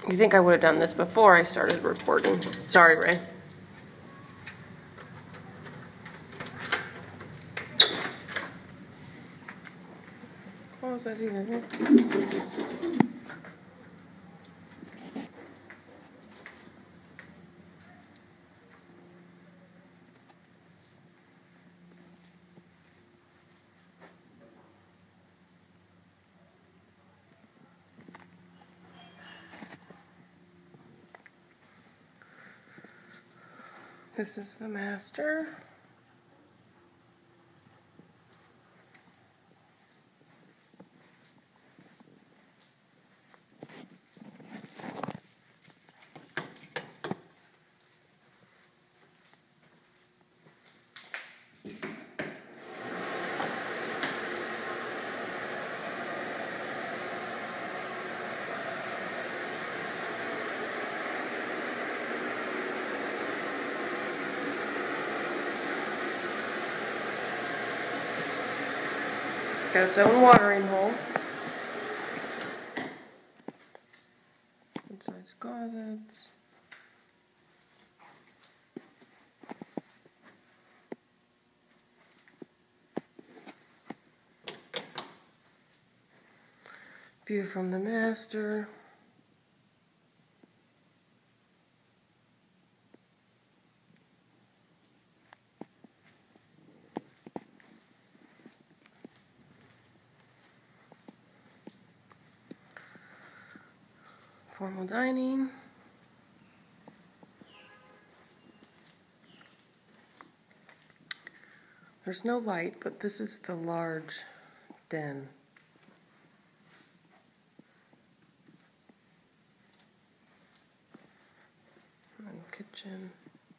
You think I would have done this before I started recording. Sorry, Ray. What was that even? This is the master. Got its own watering hole. Good size closets. View from the master. Formal dining. There's no light, but this is the large den. And kitchen.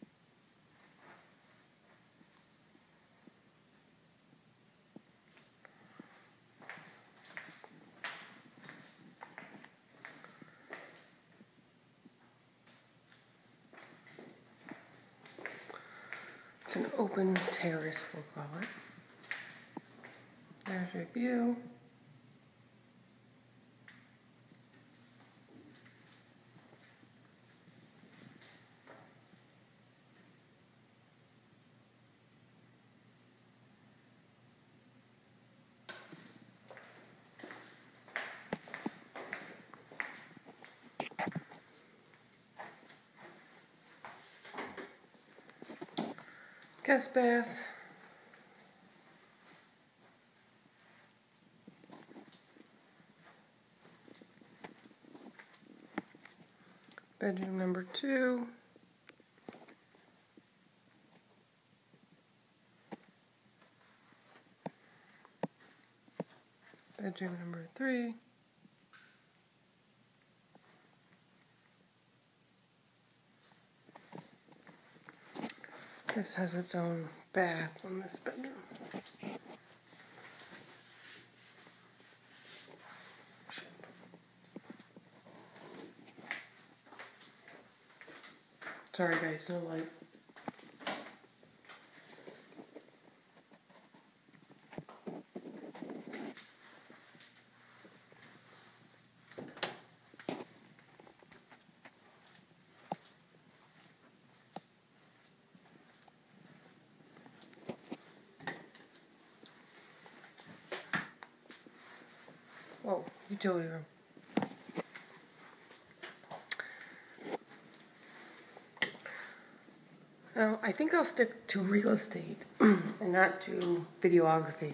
It's an open terrace, we'll call it. There's your view. Guest bath. Bedroom number 2. Bedroom number 3. This has its own bath in this bedroom. Sorry guys, no light. Whoa, utility room. Well, I think I'll stick to real estate and not to videography.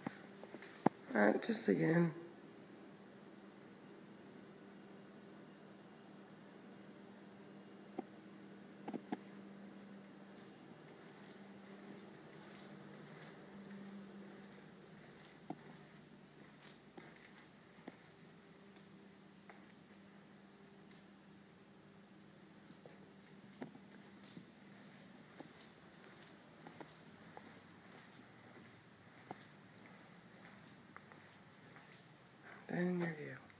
Just again. And your view.